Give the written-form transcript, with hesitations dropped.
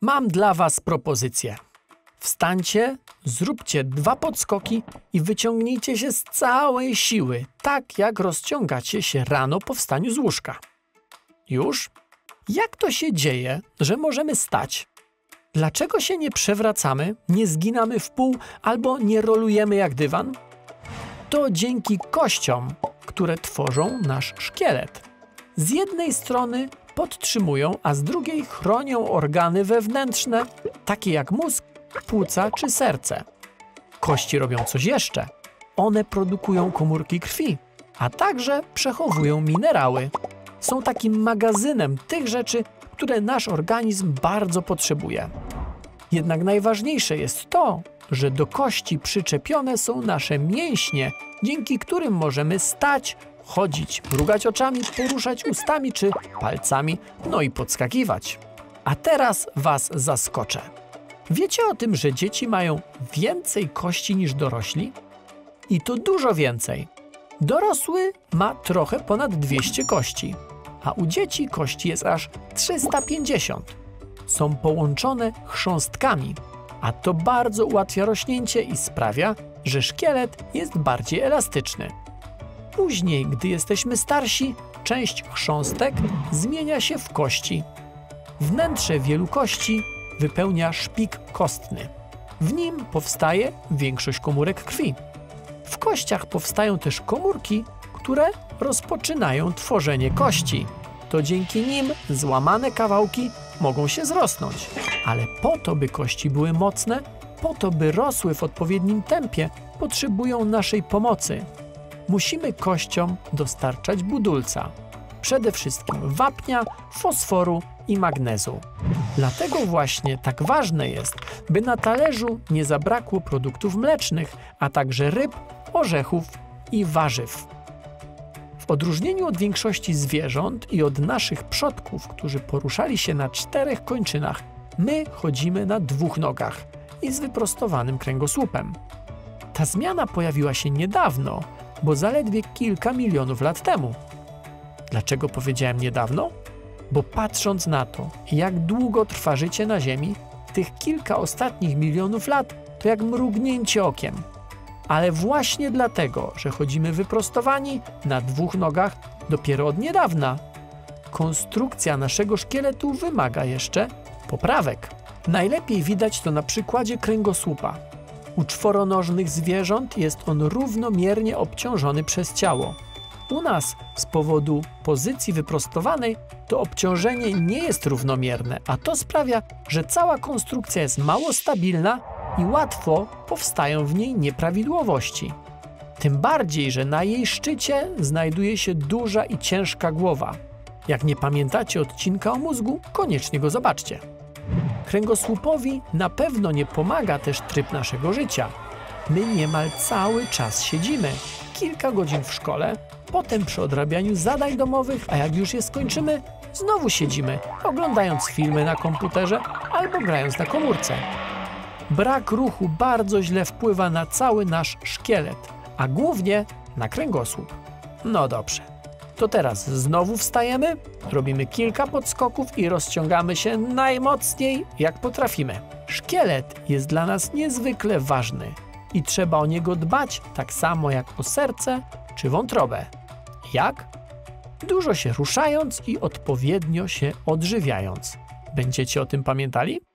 Mam dla was propozycję. Wstańcie, zróbcie 2 podskoki i wyciągnijcie się z całej siły, tak jak rozciągacie się rano po wstaniu z łóżka. Już? Jak to się dzieje, że możemy stać? Dlaczego się nie przewracamy, nie zginamy w pół albo nie rolujemy jak dywan? To dzięki kościom, które tworzą nasz szkielet. Z jednej strony podtrzymują, a z drugiej chronią organy wewnętrzne, takie jak mózg, płuca czy serce. Kości robią coś jeszcze. One produkują komórki krwi, a także przechowują minerały. Są takim magazynem tych rzeczy, które nasz organizm bardzo potrzebuje. Jednak najważniejsze jest to, że do kości przyczepione są nasze mięśnie, dzięki którym możemy stać, chodzić, mrugać oczami, poruszać ustami czy palcami, no i podskakiwać. A teraz was zaskoczę. Wiecie o tym, że dzieci mają więcej kości niż dorośli? I to dużo więcej. Dorosły ma trochę ponad 200 kości, a u dzieci kości jest aż 350. Są połączone chrząstkami, a to bardzo ułatwia rośnięcie i sprawia, że szkielet jest bardziej elastyczny. Później, gdy jesteśmy starsi, część chrząstek zmienia się w kości. Wnętrze wielu kości wypełnia szpik kostny. W nim powstaje większość komórek krwi. W kościach powstają też komórki, które rozpoczynają tworzenie kości. To dzięki nim złamane kawałki mogą się zrosnąć. Ale po to, by kości były mocne, po to, by rosły w odpowiednim tempie, potrzebują naszej pomocy. Musimy kościom dostarczać budulca. Przede wszystkim wapnia, fosforu i magnezu. Dlatego właśnie tak ważne jest, by na talerzu nie zabrakło produktów mlecznych, a także ryb, orzechów i warzyw. W odróżnieniu od większości zwierząt i od naszych przodków, którzy poruszali się na 4 kończynach, my chodzimy na 2 nogach i z wyprostowanym kręgosłupem. Ta zmiana pojawiła się niedawno, bo zaledwie kilka milionów lat temu. Dlaczego powiedziałem niedawno? Bo patrząc na to, jak długo trwa życie na Ziemi, tych kilka ostatnich milionów lat to jak mrugnięcie okiem. Ale właśnie dlatego, że chodzimy wyprostowani na 2 nogach dopiero od niedawna, konstrukcja naszego szkieletu wymaga jeszcze poprawek. Najlepiej widać to na przykładzie kręgosłupa. U czworonożnych zwierząt jest on równomiernie obciążony przez ciało. U nas z powodu pozycji wyprostowanej to obciążenie nie jest równomierne, a to sprawia, że cała konstrukcja jest mało stabilna i łatwo powstają w niej nieprawidłowości. Tym bardziej, że na jej szczycie znajduje się duża i ciężka głowa. Jak nie pamiętacie odcinka o mózgu, koniecznie go zobaczcie. Kręgosłupowi na pewno nie pomaga też tryb naszego życia. My niemal cały czas siedzimy. Kilka godzin w szkole, potem przy odrabianiu zadań domowych, a jak już je skończymy, znowu siedzimy, oglądając filmy na komputerze albo grając na komórce. Brak ruchu bardzo źle wpływa na cały nasz szkielet, a głównie na kręgosłup. No dobrze, to teraz znowu wstajemy, robimy kilka podskoków i rozciągamy się najmocniej jak potrafimy. Szkielet jest dla nas niezwykle ważny i trzeba o niego dbać tak samo jak o serce czy wątrobę. Jak? Dużo się ruszając i odpowiednio się odżywiając. Będziecie o tym pamiętali?